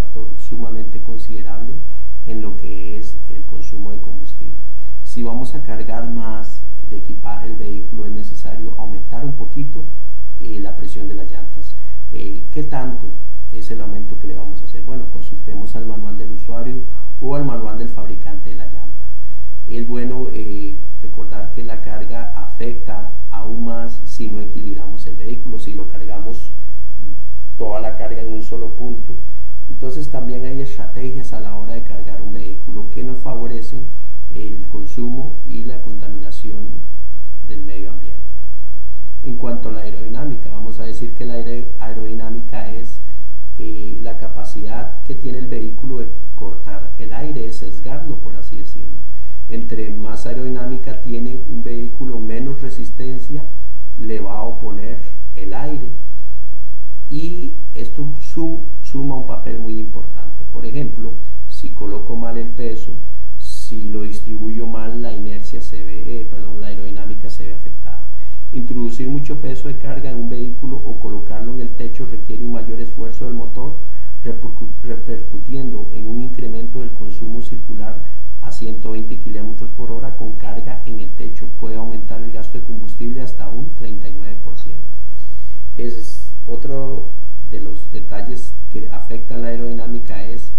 factor sumamente considerable en lo que es el consumo de combustible. Si vamos a cargar más de equipaje el vehículo, es necesario aumentar un poquito la presión de las llantas. ¿Qué tanto es el aumento que le vamos a hacer? Bueno, consultemos al manual del usuario o al manual del fabricante de la llanta. Es bueno recordar que la carga afecta aún más si no equilibramos el vehículo, si lo cargamos toda la carga en un solo punto. Entonces también hay estrategias a la hora de cargar un vehículo que nos favorecen el consumo y la contaminación del medio ambiente. En cuanto a la aerodinámica, vamos a decir que la aerodinámica es la capacidad que tiene el vehículo de cortar el aire, de sesgarlo, por así decirlo. Entre más aerodinámica tiene un vehículo, menos resistencia le va a oponer el aire, y esto suma un papel muy importante. Por ejemplo, si coloco mal el peso, si lo distribuyo mal, la inercia la aerodinámica se ve afectada. Introducir mucho peso de carga en un vehículo o colocarlo en el techo requiere un mayor esfuerzo del motor, repercutiendo en un incremento del consumo circular a 120 km/h. Con carga en el techo puede aumentar el gasto de combustible hasta un 39%. Es otro de los detalles que afectan la aerodinámica, es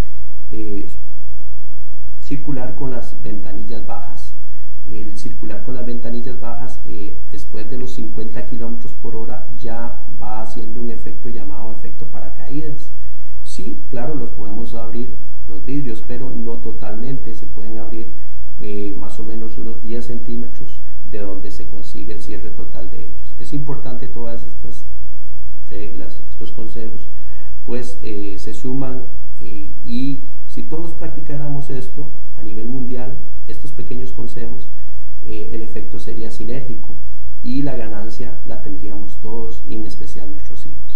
circular con las ventanillas bajas. El circular con las ventanillas bajas después de los 50 km/h ya va haciendo un efecto llamado efecto paracaídas. Sí, claro, los podemos abrir los vidrios, pero no totalmente. Se pueden abrir más o menos unos 10 centímetros de donde se consigue el cierre total de ellos. Es importante todas estas reglas, estos consejos, pues se suman, y si todos practicáramos esto a nivel mundial, estos pequeños consejos, el efecto sería sinérgico y la ganancia la tendríamos todos, y en especial nuestros hijos.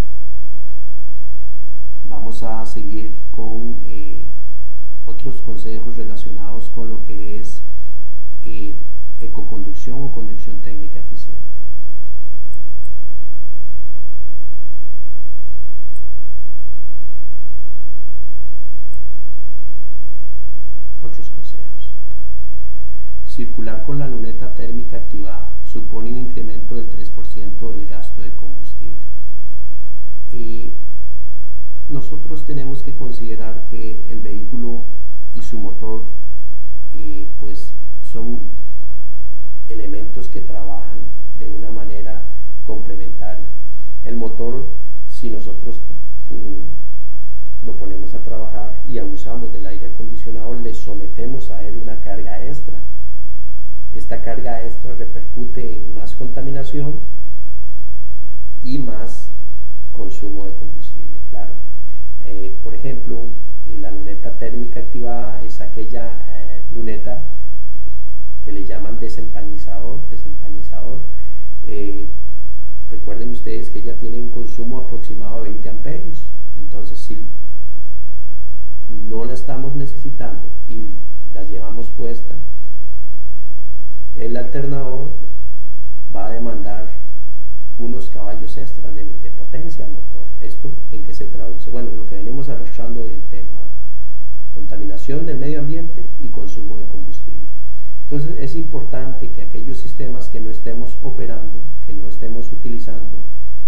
Vamos a seguir con otros consejos relacionados con lo que es ecoconducción o conducción técnica eficiente. Otros consejos. Circular con la luneta térmica activada supone un incremento del 3% del gasto de combustible. Nosotros tenemos que considerar que el vehículo y su motor pues son elementos que trabajan de una manera complementaria. El motor, si nosotros lo ponemos a trabajar y abusamos del aire acondicionado, le sometemos a él una carga extra. Esta carga extra repercute en más contaminación y más consumo de combustible, claro. Por ejemplo, la luneta térmica activada es aquella luneta que le llaman desempañizador. Recuerden ustedes que ella tiene un consumo aproximado de 20 amperios. Entonces, si no la estamos necesitando y la llevamos puesta, el alternador va a demandar unos caballos extras de potencia al motor. ¿Esto en qué se traduce? Bueno, en lo que venimos arrastrando del tema, ¿verdad? Contaminación del medio ambiente y consumo de combustible. Entonces es importante que aquellos sistemas que no estemos operando, que no estemos utilizando,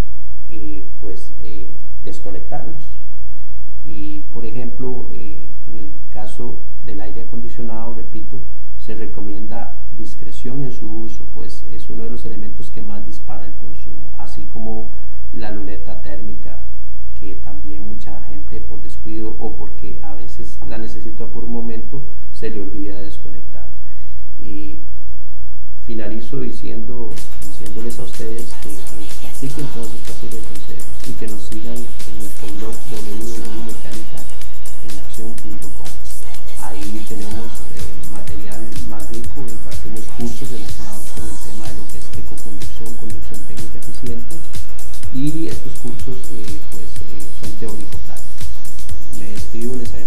desconectarlos. Y por ejemplo, en el caso del aire acondicionado, repito, se recomienda discreción en su uso, pues es uno de los elementos que más dispara el consumo, así como la luneta térmica, que también mucha gente por descuido o porque a veces la necesita por un momento, se le olvida de desconectarla. Y finalizo diciéndoles a ustedes que practiquen todos esta serie de consejos y que nos sigan en nuestro blog www.mecanicaenaccion.com. Ahí tenemos material más rico, impartimos cursos relacionados con el tema de lo que es ecoconducción, conducción técnica eficiente, y estos cursos son teórico-prácticos. Me despido, les agradezco.